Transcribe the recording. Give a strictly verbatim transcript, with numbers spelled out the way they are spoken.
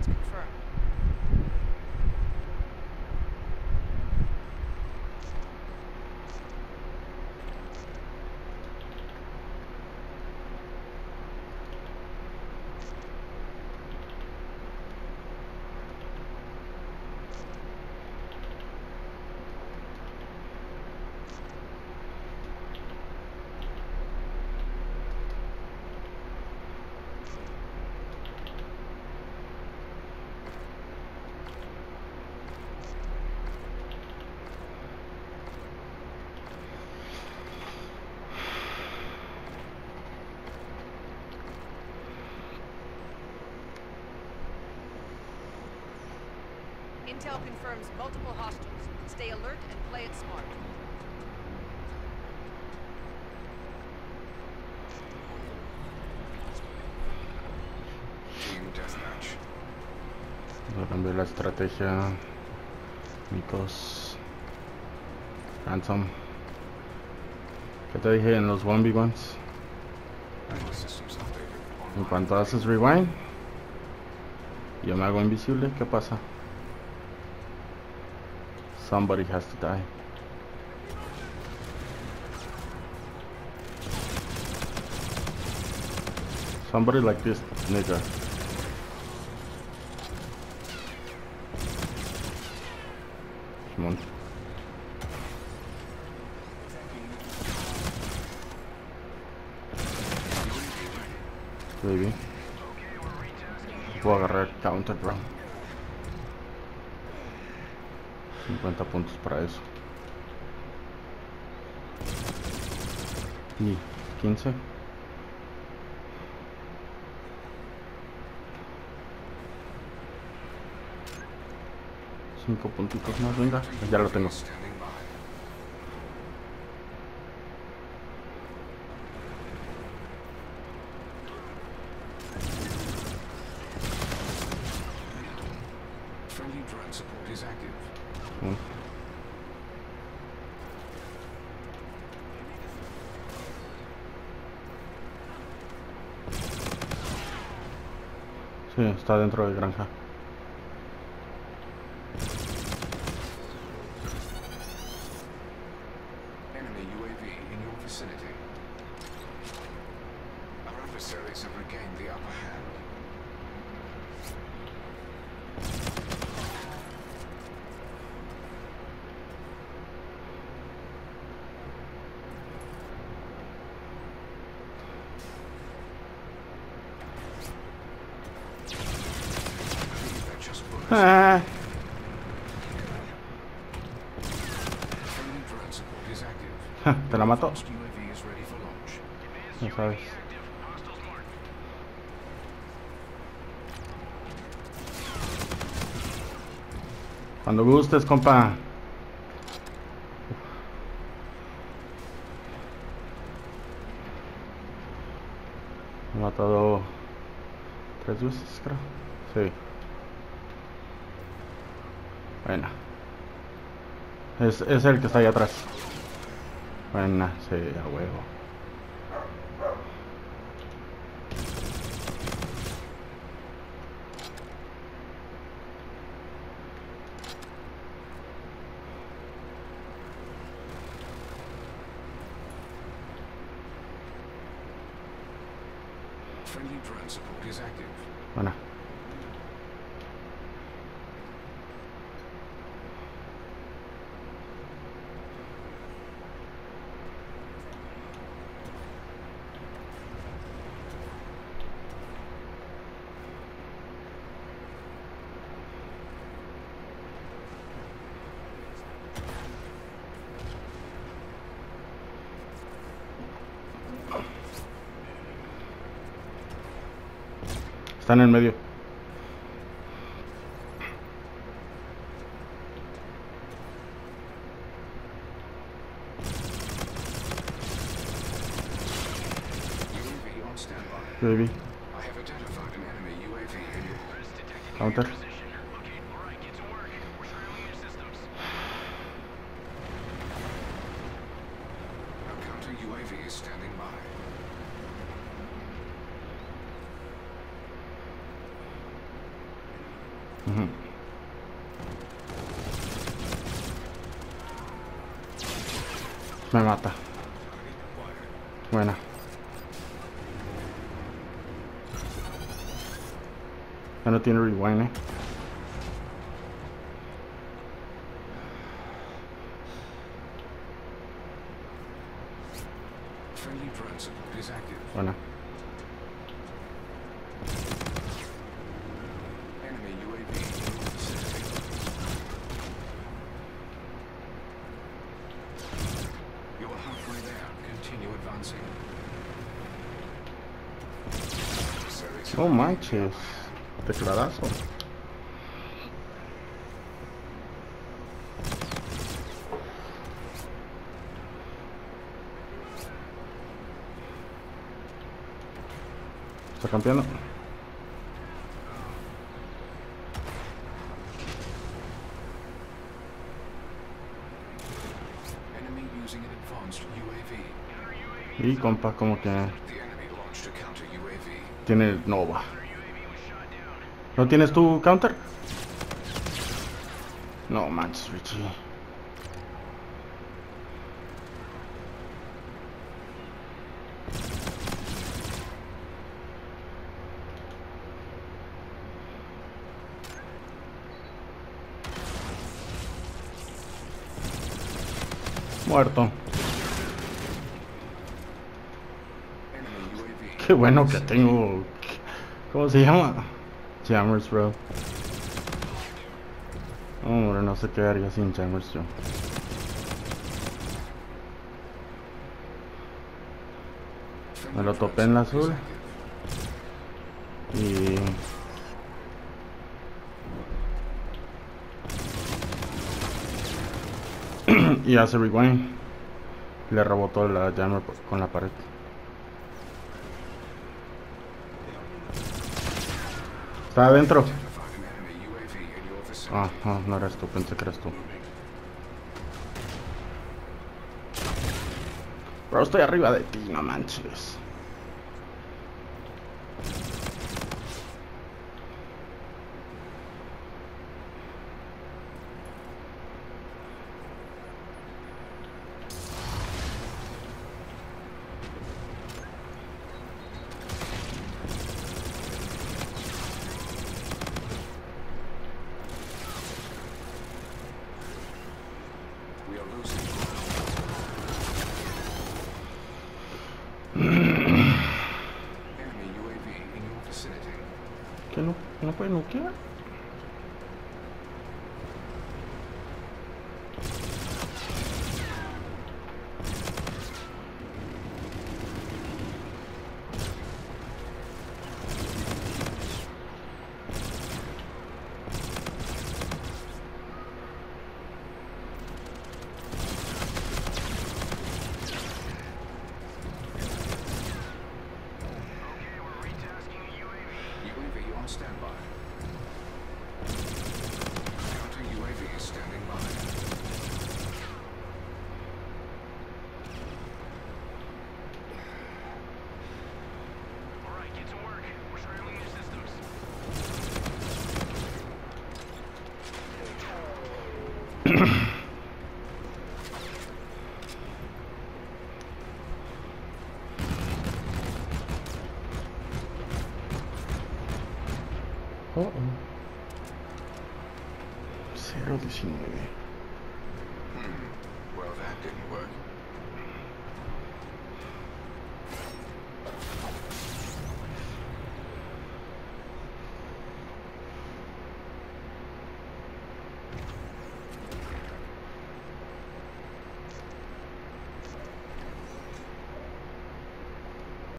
confirmed. Intel confirms multiple hostiles. Stay alert and play it smart. Team Deathmatch. Voy a cambiar la estrategia. Mitos. Ransom. ¿Qué te dije en los uno v unos? Battle systems updated. En cuanto haces rewind, yo me hago invisible. ¿Qué pasa? Somebody has to die. Somebody like this nigga. Come on. Baby. Puedo agarrar counter, bro. cincuenta puntos para eso. Y quince. cinco puntitos más, venga. Ya lo tengo. Standing by. Friendly drone support is active. Mm. Sí, está dentro de granja. Enemy U A V in your vicinity. Our adversaries have regained the upper hand. They're just bullets. Ah, Friendly drone support is active. te la mato. Fast U A V is ready for launch. Ya sabes. Cuando gustes, compa. Me he matado tres veces, creo. Sí. Buena. Es, es el que está ahí atrás. Buena, sí, a huevo. Friendly drone support is active. Buena. Está en el medio. U A V on standby. Baby. I have identified an enemy U A V in your Counter. Our counter U A V is standing by. Uh-huh. Me mata. Buena. Ya no tiene rewind, eh. Friendly drone support is active. Buena. Enemy U A V in your vicinity. You're halfway there. Continue advancing. Select Oh manches. Tecladazo. Está campeando. enemy using an advanced U A V. Y compa, como que The enemy launched a counter U A V. tiene Nova. ¿No tienes tu counter? No manches, Richie. Muerto. Enemy U A V. Qué bueno que tengo. ¿Cómo se llama? Jammers, bro. Hombre, no sé qué haría sin jammers yo. Me lo topé en la azul. Y... y hace rewind. Le rebotó la jammer con la pared. Está adentro. Identified an enemy U A V in your vicinity. Ah, no, no eres tú, pensé que eras tú. Bro, estoy arriba de ti, no manches. We are losing ground. Enemy U A V in your vicinity. ¿Qué no, no puede nukear? U A V on standby. Counter U A V is standing by. Alright, get to work. We're surveilling your systems. Oh, oh. cero diecinueve. Hmm. Well, that didn't work.